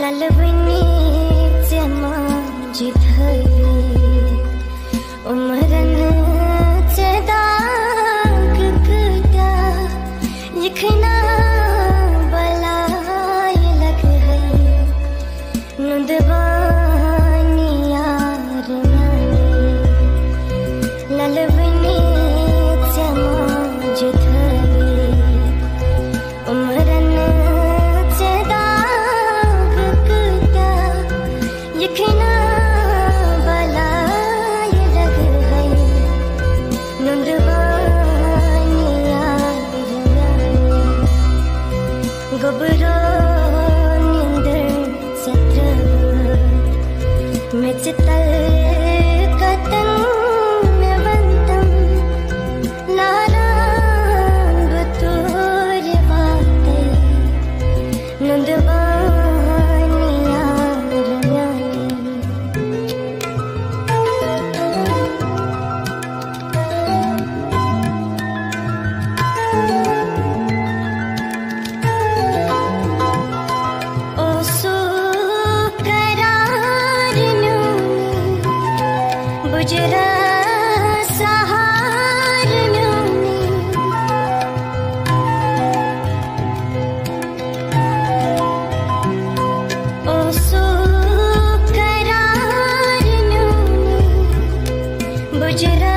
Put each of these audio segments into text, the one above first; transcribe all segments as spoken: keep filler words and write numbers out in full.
ललवणीचे माझी धवी उमरनचे दाग कटा लिखना बलाय लग गई नुंदवानी यार न्याने ललवणीचे माझी धवी उमरनचे दाग कटा लिखना बलाय लग गई नुंदवानी यार न्याने गोबरो निंदर चित्र में चितल कतन में बंतम लारां बतूर वाते नुंदवानी यार न्याने ओ सुकरार न्यूनी बुजरा सहार न्यूनी ओ सुकरार न्यूनी बुजरा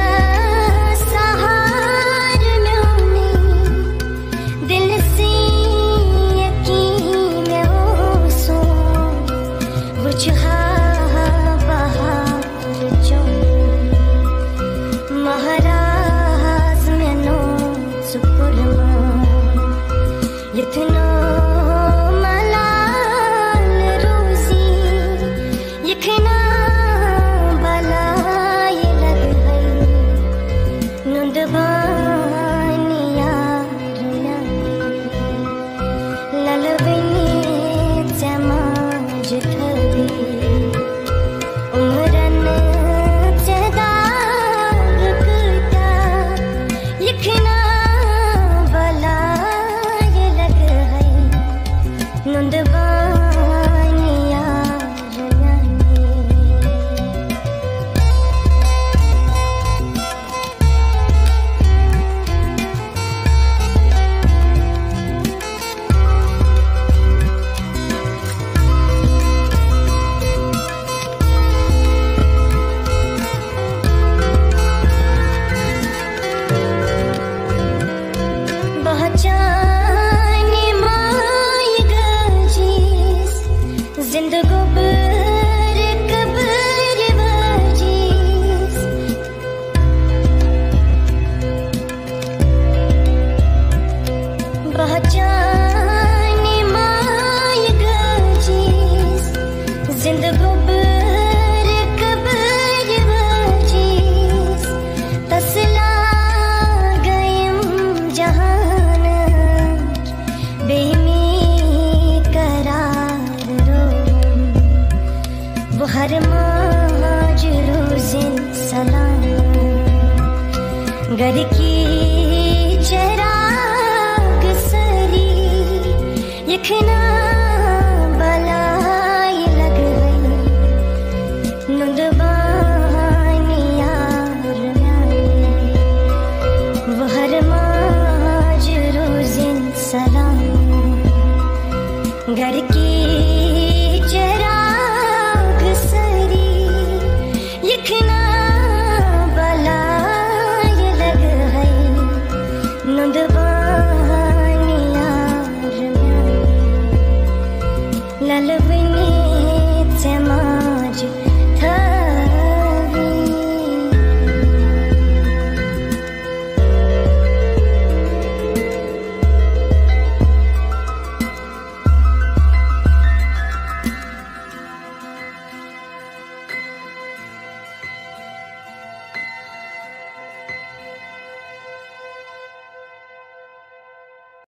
सहार न्यूनी दिल से यकीन ओसो बुझा बहार जो महाराज में नो सुपुरमा इतनो मलाल रोजी लिखना बलाय लग गई नुंदवानी यार न्याने ललवणीचे माझी धवी उमरनचे दाग कटा लिखना बलाय लग गई नुंदवानी यार न्याने बहचाने माय गजीस जिंदगो बर कबर वजीस बहचाने माय गजीस जिंदगो बर कबर वजीस तसला गयम जहान बेमी करार रोम वो हर माज रोजिन सलाम घर की चराग सरी लिखना बलाय लग गई नुंदवानी यार न्याने वो हर माज रोजिन सलाम घर की